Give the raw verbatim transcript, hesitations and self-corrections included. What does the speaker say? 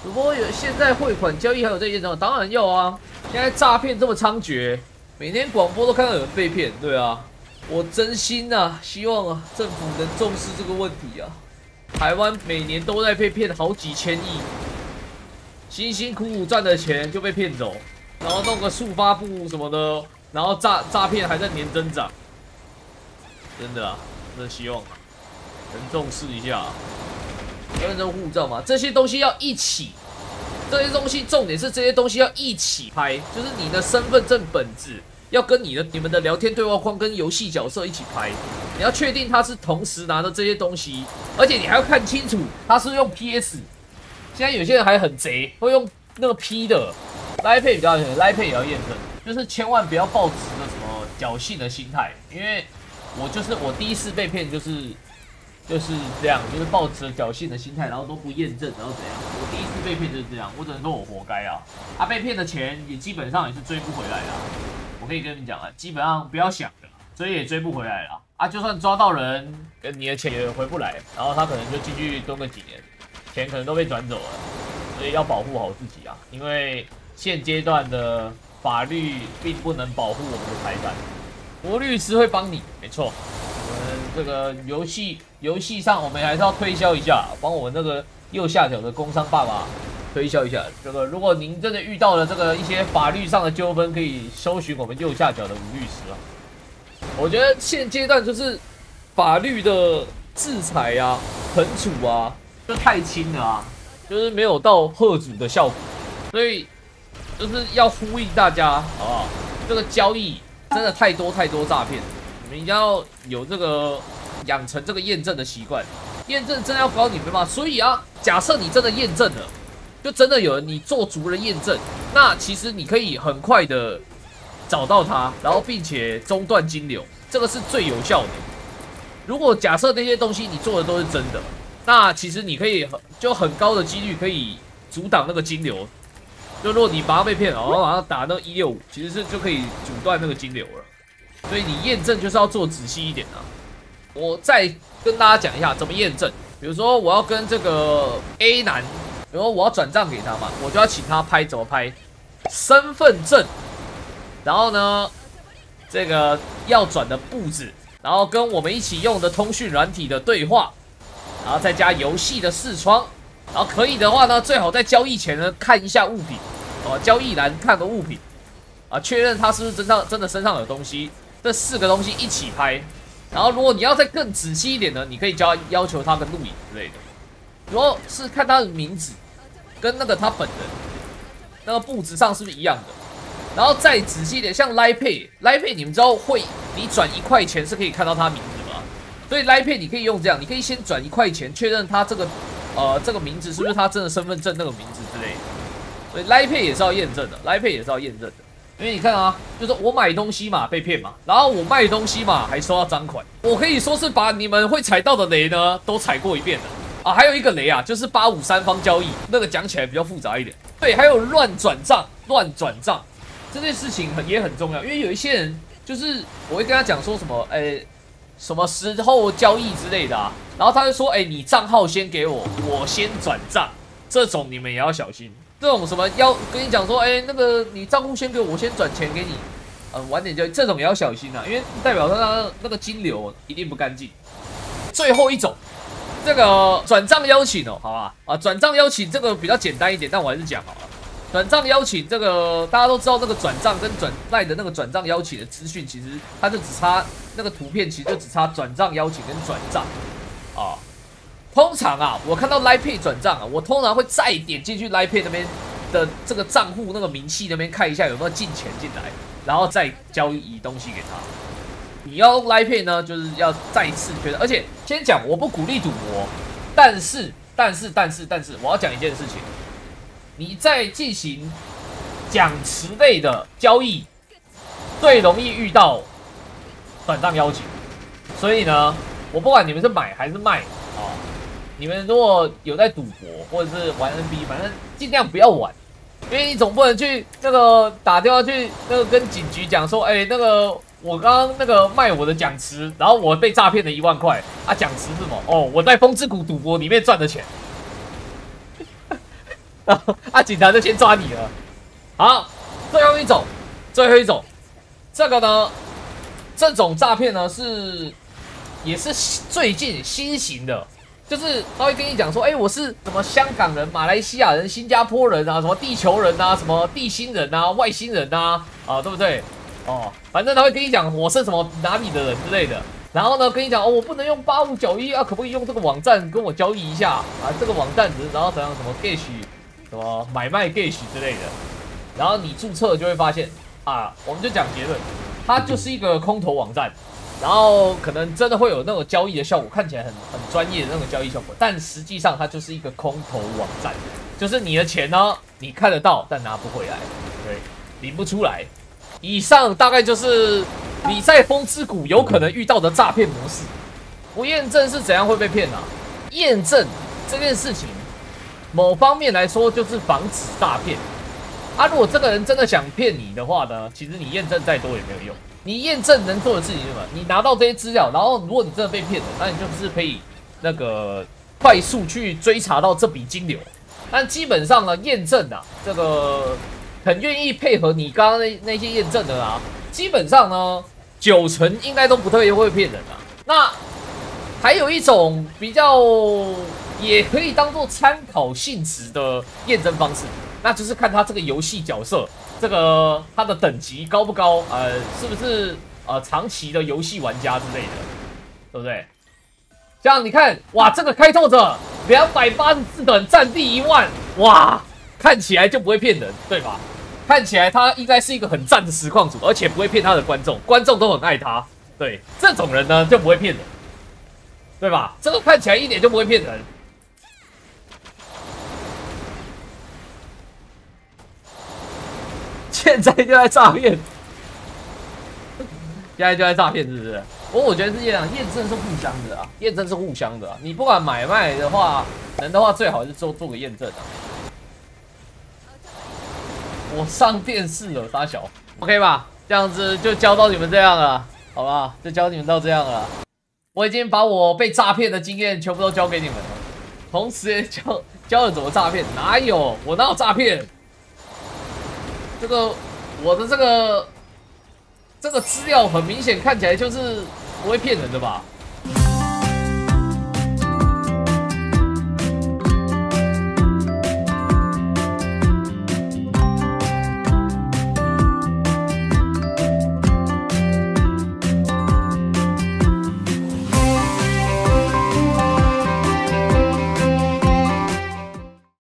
主播有现在汇款交易还有这验证，当然要啊！现在诈骗这么猖獗，每天广播都看到有人被骗，对啊，我真心啊，希望啊政府能重视这个问题啊！台湾每年都在被骗好几千亿，辛辛苦苦赚的钱就被骗走，然后弄个速发部什么的，然后诈诈骗还在年增长，真的啊，真的希望啊能重视一下、啊。 认证护照嘛，这些东西要一起，这些东西重点是这些东西要一起拍，就是你的身份证本子要跟你的你们的聊天对话框跟游戏角色一起拍，你要确定他是同时拿的这些东西，而且你还要看清楚他是用 P S。现在有些人还很贼，会用那个 P 的 Line Pay 比较严 ，Line Pay 也要验证，就是千万不要抱持着什么侥幸的心态，因为我就是我第一次被骗就是。 就是这样，就是抱持侥幸的心态，然后都不验证，然后怎样？我第一次被骗就是这样，我只能说我活该啊！啊，被骗的钱也基本上也是追不回来的。我可以跟你们讲啊，基本上不要想的，追也追不回来了啊！就算抓到人，跟你的钱也回不来，然后他可能就进去蹲个几年，钱可能都被转走了，所以要保护好自己啊！因为现阶段的法律并不能保护我们的财产，我律师会帮你，没错。 我们这个游戏游戏上，我们还是要推销一下，帮我们那个右下角的工商爸爸推销一下。这个如果您真的遇到了这个一些法律上的纠纷，可以搜寻我们右下角的吴律师啊。我觉得现阶段就是法律的制裁啊、惩处啊，就太轻了啊，就是没有到吓阻的效果，所以就是要呼吁大家，好不好？这个交易真的太多太多诈骗。 你们一定要有这个养成这个验证的习惯，验证真的要高你没办法。所以啊，假设你真的验证了，就真的有人你做足了验证，那其实你可以很快的找到他，然后并且中断金流，这个是最有效的。如果假设那些东西你做的都是真的，那其实你可以很就很高的几率可以阻挡那个金流。就如果你马上被骗了，然后马上打那一六五，其实是就可以阻断那个金流了。 所以你验证就是要做仔细一点啊！我再跟大家讲一下怎么验证。比如说我要跟这个 A 男，比如说我要转账给他嘛，我就要请他拍怎么拍身份证，然后呢，这个要转的步子，然后跟我们一起用的通讯软体的对话，然后再加游戏的视窗，然后可以的话呢，最好在交易前呢看一下物品，哦，交易栏看个物品，啊，确认他是不是真上真的身上有东西。 这四个东西一起拍，然后如果你要再更仔细一点呢，你可以叫要求他跟录影之类的。如果是看他的名字跟那个他本人那个布置上是不是一样的，然后再仔细一点，像 Line Pay，Line Pay 你们知道会你转一块钱是可以看到他名字吗？所以 Line Pay 你可以用这样，你可以先转一块钱，确认他这个呃这个名字是不是他真的身份证那个名字之类的。所以 Line Pay 也是要验证的 ，Line Pay 也是要验证的。 因为你看啊，就是我买东西嘛被骗嘛，然后我卖东西嘛还收到赃款，我可以说是把你们会踩到的雷呢都踩过一遍了啊。还有一个雷啊，就是八五三方交易，那个讲起来比较复杂一点。对，还有乱转账、乱转账这件事情很也很重要，因为有一些人就是我会跟他讲说什么，哎，什么时候交易之类的啊，然后他就说，哎，你账号先给我，我先转账，这种你们也要小心。 这种什么要跟你讲说，哎、欸，那个你账户先给我，我先转钱给你，嗯、呃，晚点交易，这种也要小心啊，因为代表他那个金流一定不干净。最后一种，这个转账邀请哦，好吧，啊，转账邀请这个比较简单一点，但我还是讲好了。转账邀请这个大家都知道，那个转账跟转赖的那个转账邀请的资讯，其实它就只差那个图片，其实就只差转账邀请跟转账啊。 通常啊，我看到 Line Pay 转账啊，我通常会再点进去 Line Pay 那边的这个账户那个明细那边看一下有没有进钱进来，然后再交易东西给他。你要用 Line Pay 呢，就是要再次确认。而且先讲，我不鼓励赌博，但是但是但是但是，我要讲一件事情，你在进行讲词类的交易，最容易遇到转账邀请。所以呢，我不管你们是买还是卖啊。 你们如果有在赌博或者是玩 N B， 反正尽量不要玩，因为你总不能去那个打电话去那个跟警局讲说，哎、欸，那个我刚刚那个卖我的奖池，然后我被诈骗了一万块啊，奖池是什么？哦，我在风之谷赌博里面赚的钱。 然后啊，警察就先抓你了。好，最后一种，最后一种，这个呢，这种诈骗呢是也是最近新型的。就是他会跟你讲说，哎、欸，我是什么香港人、马来西亚人、新加坡人啊，什么地球人啊，什么地心人啊、外星人啊，啊，对不对？哦，反正他会跟你讲我是什么哪里的人之类的。然后呢，跟你讲哦，我不能用八五九一啊，可不可以用这个网站跟我交易一下啊？这个网站只是然后怎样什么 Gash 什么买卖 Gash 之类的。然后你注册就会发现啊，我们就讲结论，它就是一个空头网站。然后可能真的会有那种交易的效果，看起来很很专业的那种交易效果，但实际上它就是一个空头网站，就是你的钱呢，你看得到，但拿不回来，对，领不出来。以上大概就是你在风之谷有可能遇到的诈骗模式。不验证是怎样会被骗啊？验证这件事情，某方面来说就是防止诈骗。啊，如果这个人真的想骗你的话呢，其实你验证再多也没有用。你验证能做的事情是什么？你拿到这些资料，然后如果你真的被骗了，那你就是可以那个快速去追查到这笔金流。但基本上呢，验证啊，这个很愿意配合你刚刚那那些验证的啊，基本上呢，九成应该都不特别会骗人啊。那还有一种比较也可以当做参考性质的验证方式，那就是看他这个游戏角色。这个他的等级高不高？呃，是不是呃长期的游戏玩家之类的，对不对？像你看，哇，这个开拓者两百八十四等，战力一万，哇，看起来就不会骗人，对吧？看起来他应该是一个很赞的实况主，而且不会骗他的观众，观众都很爱他。对，这种人呢就不会骗人，对吧？这个看起来一点就不会骗人。现在就在诈骗，现在就在诈骗，是不是？不过我觉得是这样，验证是互相的啊，验证是互相的啊。你不管买卖的话，能的话最好是做做个验证啊。我上电视了，大小 ，OK 吧？这样子就教到你们这样了，好不好？就教你们到这样了。我已经把我被诈骗的经验全部都教给你们了，同时也教教了怎么诈骗。哪有？我哪有诈骗？这个我的这个这个资料很明显看起来就是不会骗人的吧？